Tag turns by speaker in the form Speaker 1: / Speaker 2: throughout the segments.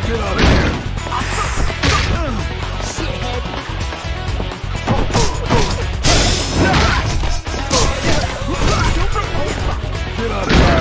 Speaker 1: Get out of here!
Speaker 2: Shithead!
Speaker 1: Get out of here!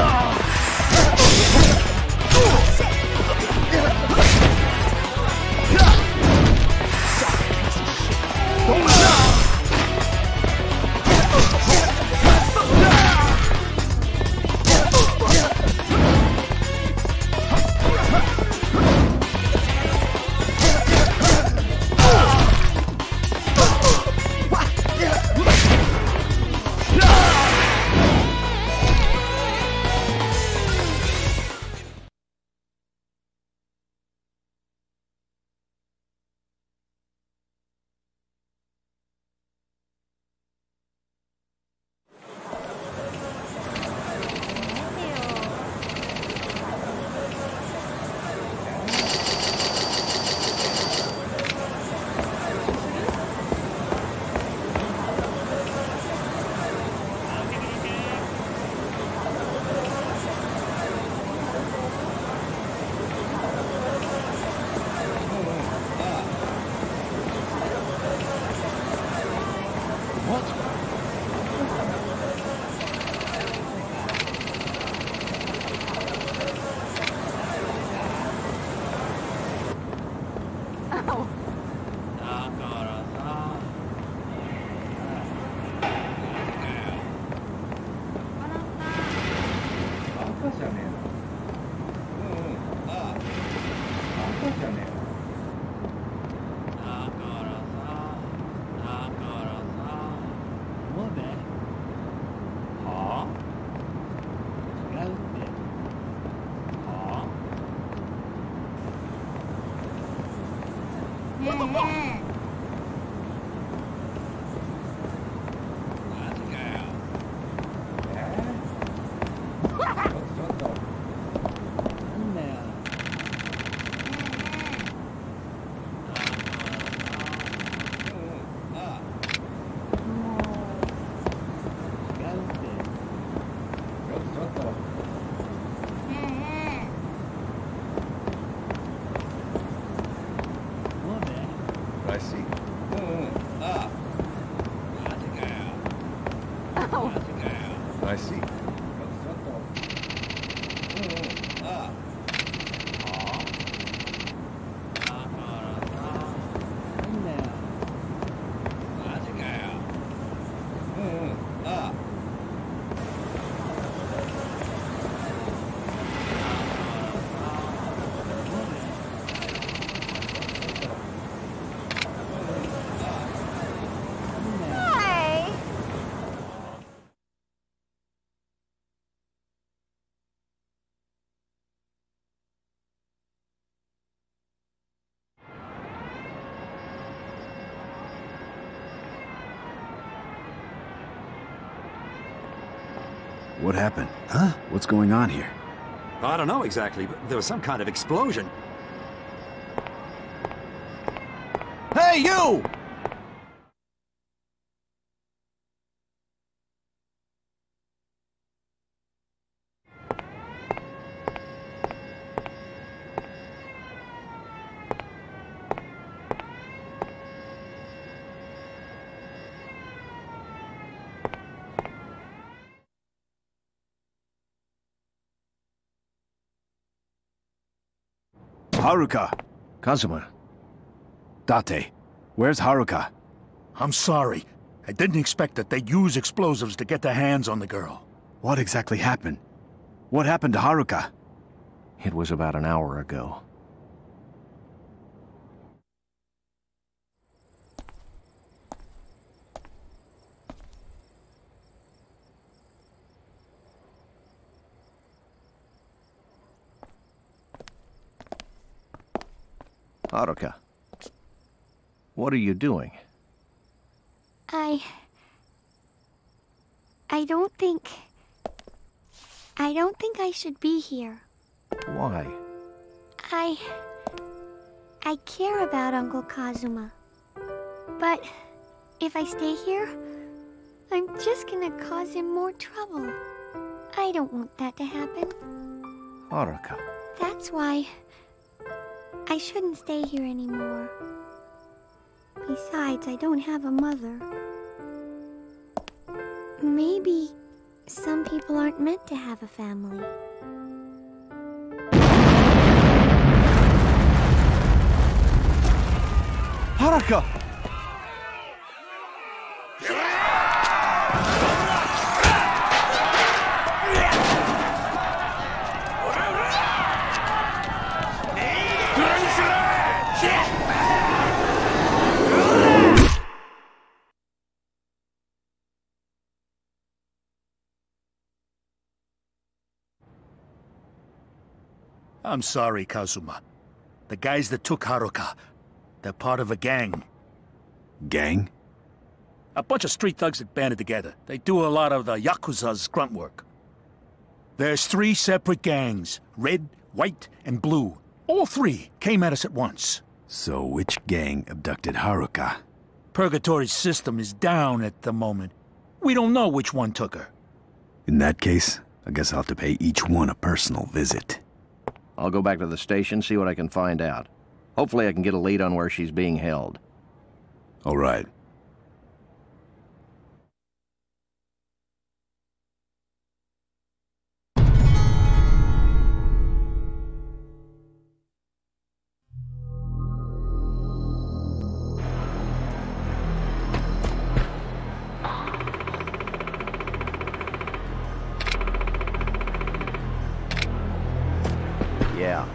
Speaker 3: I see. I see.
Speaker 1: What happened? Huh? What's going on here?
Speaker 4: I don't know exactly, but there was some kind of explosion. Hey, you!
Speaker 1: Haruka! Kazuma. Date. Where's Haruka?
Speaker 5: I'm sorry. I didn't expect that they'd use explosives to get their hands on the girl.
Speaker 1: What exactly happened? What happened to Haruka?
Speaker 6: It was about an hour ago. Haruka, what are you doing?
Speaker 2: I don't think I should be here.
Speaker 6: Why?
Speaker 2: I care about Uncle Kazuma. But if I stay here, I'm just gonna cause him more trouble. I don't want that to happen.
Speaker 6: Haruka.
Speaker 2: That's why I shouldn't stay here anymore. Besides, I don't have a mother. Maybe some people aren't meant to have a family.
Speaker 6: Haruka!
Speaker 5: I'm sorry, Kazuma. The guys that took Haruka, they're part of a gang.
Speaker 1: Gang?
Speaker 5: A bunch of street thugs that banded together. They do a lot of the Yakuza's grunt work. There's 3 separate gangs. Red, white, and blue. All 3 came at us at once.
Speaker 1: So which gang abducted Haruka?
Speaker 5: Purgatory's system is down at the moment. We don't know which one took her.
Speaker 1: In that case, I guess I'll have to pay each one a personal visit.
Speaker 6: I'll go back to the station, see what I can find out. Hopefully I can get a lead on where she's being held.
Speaker 1: All right.
Speaker 6: Yeah.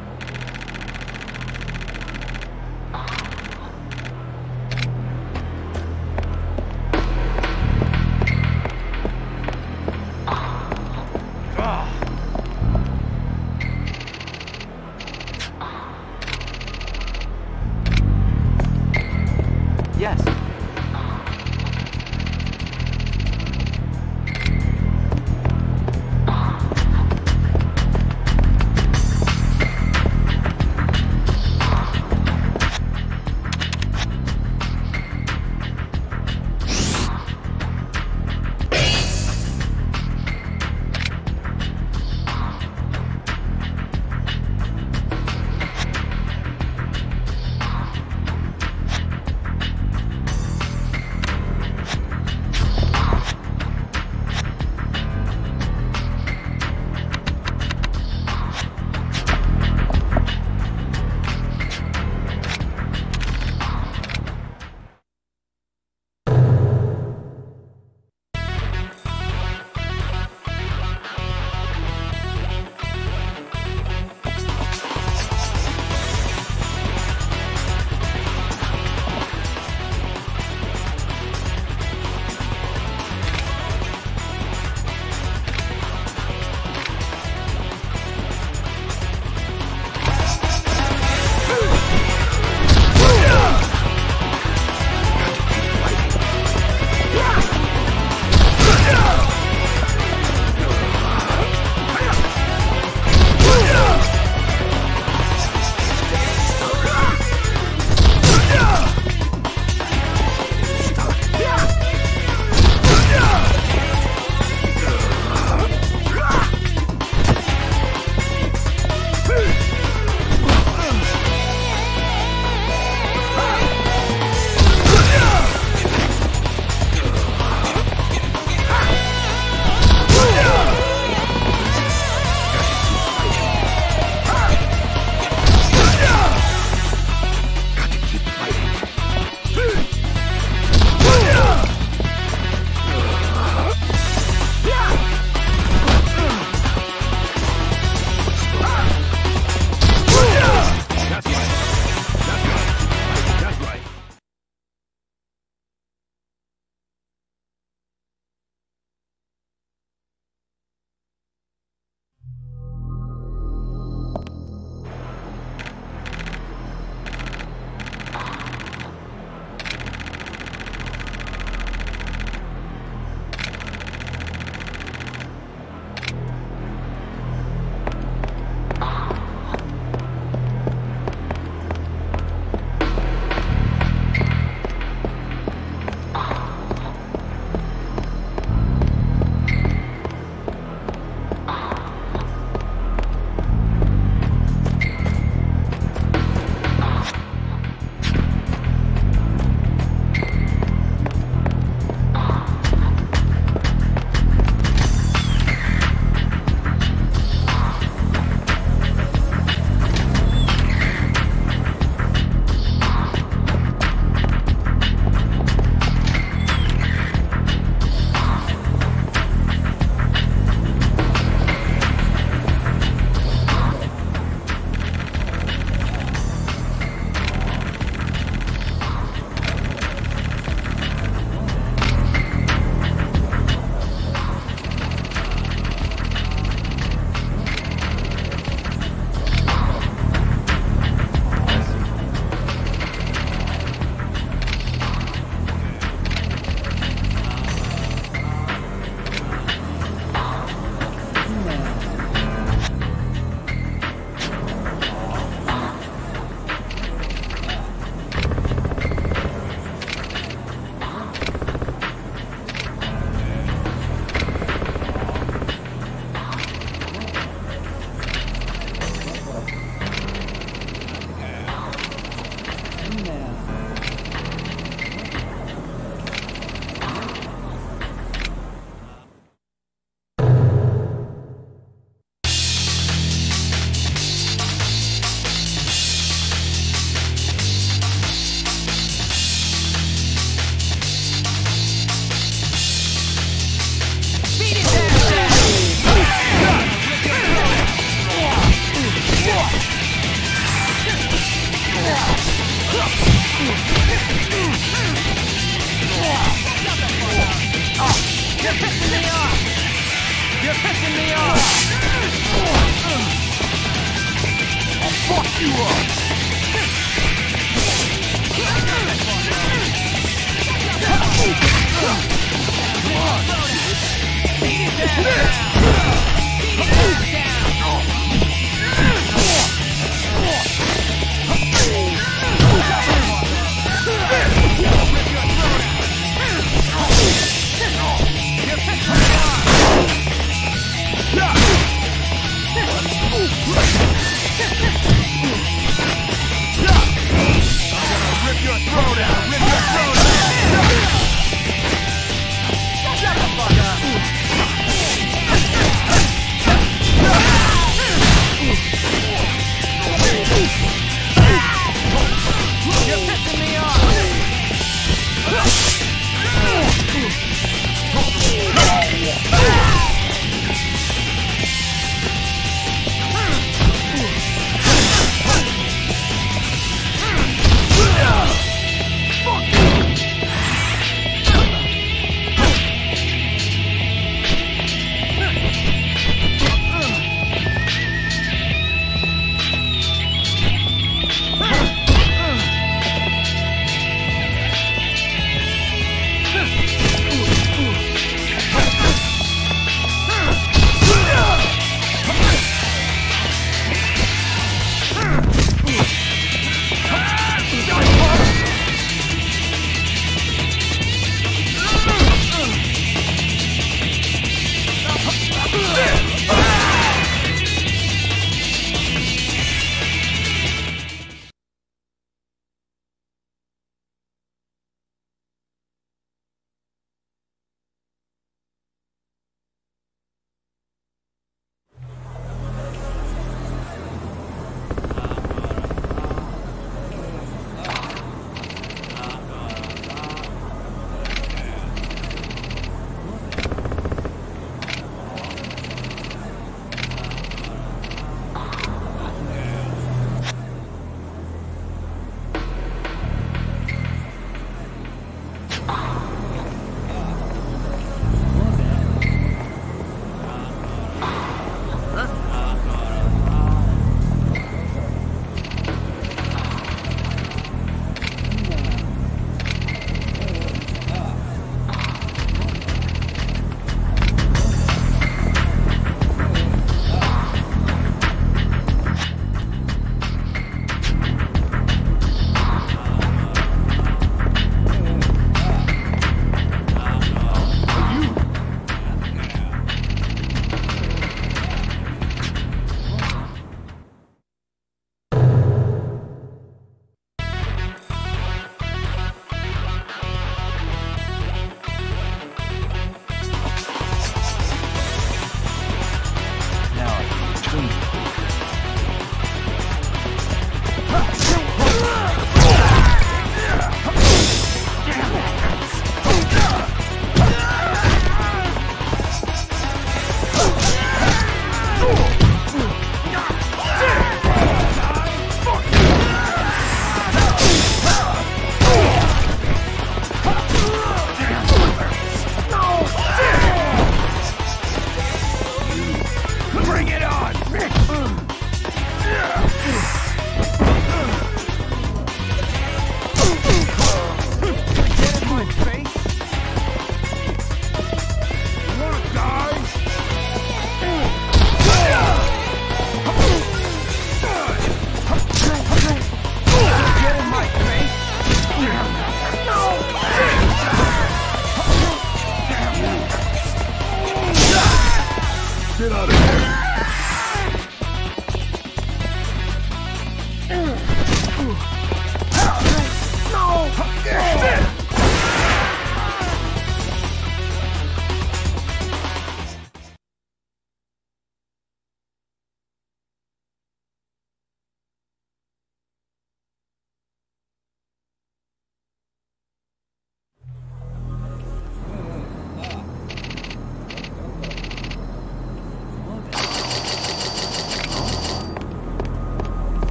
Speaker 7: Yes.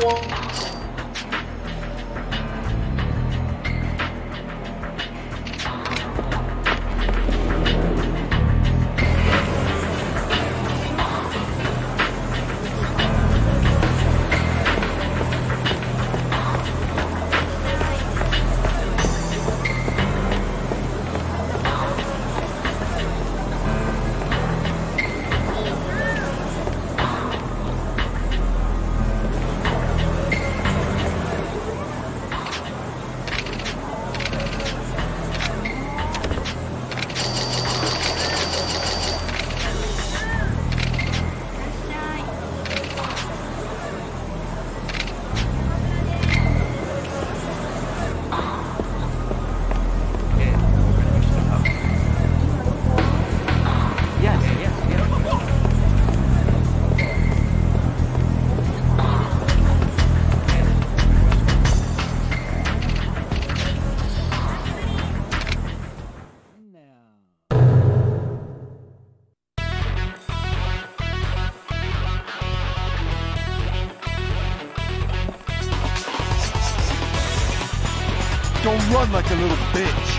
Speaker 3: Don't run like a little bitch.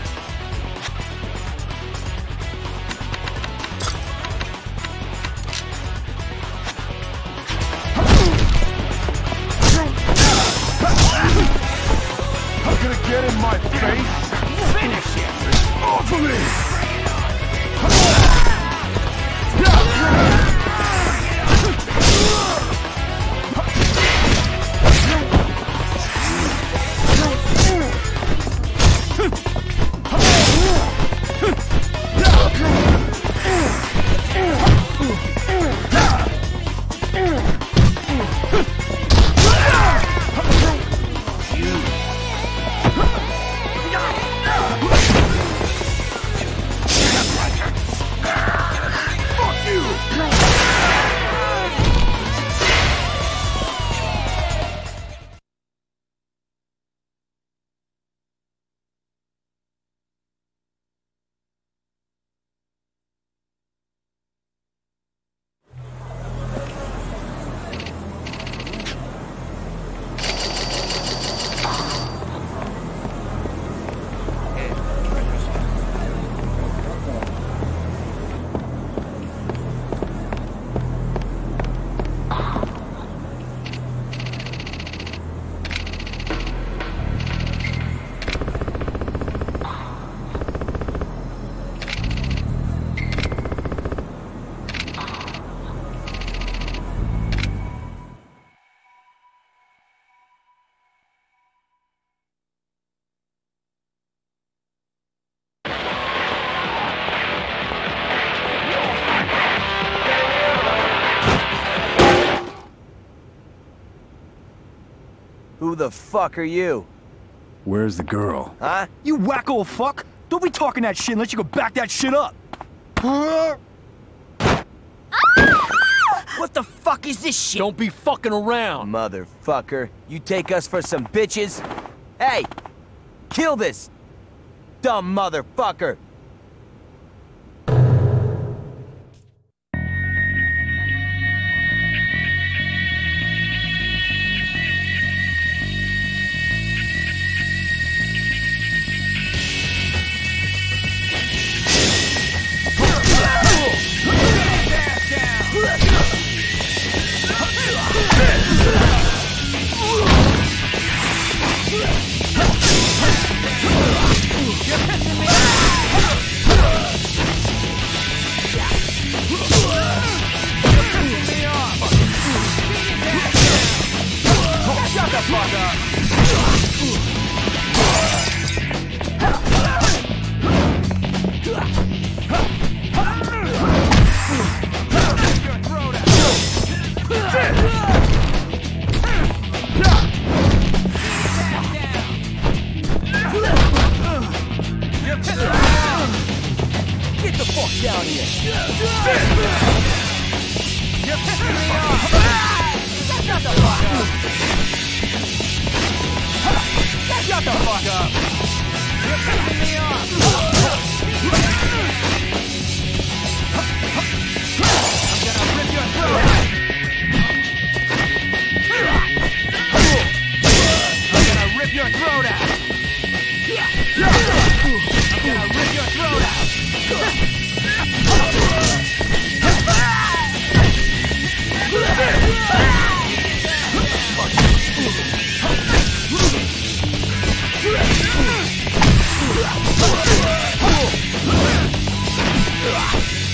Speaker 3: I'm gonna get in my face. Finish it. Off of me.
Speaker 7: Who the fuck are you?
Speaker 1: Where's the girl?
Speaker 7: Huh?
Speaker 8: You wacko fuck! Don't be talking that shit unless you can back that shit up! What the fuck is this shit?
Speaker 7: Don't be fucking around! Motherfucker. You take us for some bitches? Hey! Kill this! Dumb motherfucker!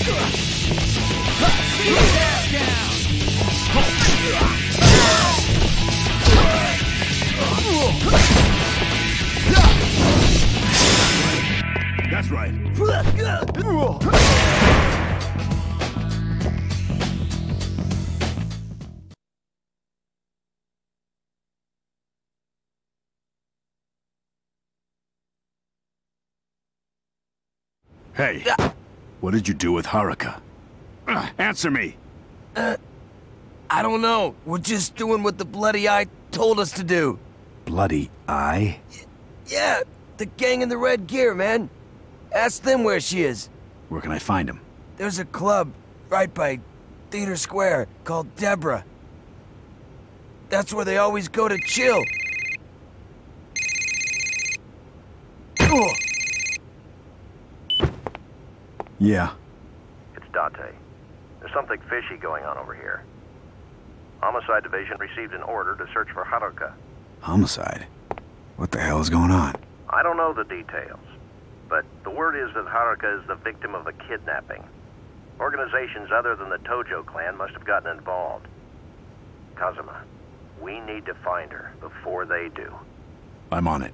Speaker 1: That's right. Hey, what did you do with Haruka? Answer me!
Speaker 7: I don't know. We're just doing what the bloody eye told us to do.
Speaker 1: Bloody eye?
Speaker 7: Yeah, the gang in the red gear, man. Ask them where she is.
Speaker 1: Where can I find him?
Speaker 7: There's a club right by Theater Square called Deborah. That's where they always go to chill. Ugh.
Speaker 1: Yeah.
Speaker 6: It's Dante. There's something fishy going on over here. Homicide Division received an order to search for Haruka.
Speaker 1: Homicide? What the hell is going on?
Speaker 6: I don't know the details, but the word is that Haruka is the victim of a kidnapping. Organizations other than the Tojo clan must have gotten involved. Kazuma, we need to find her before they do.
Speaker 1: I'm on it.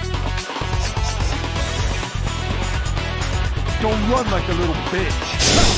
Speaker 3: Don't run like a little bitch.